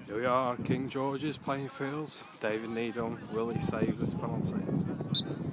Here we are, King George's playing fields. David Needham, will he save this penalty?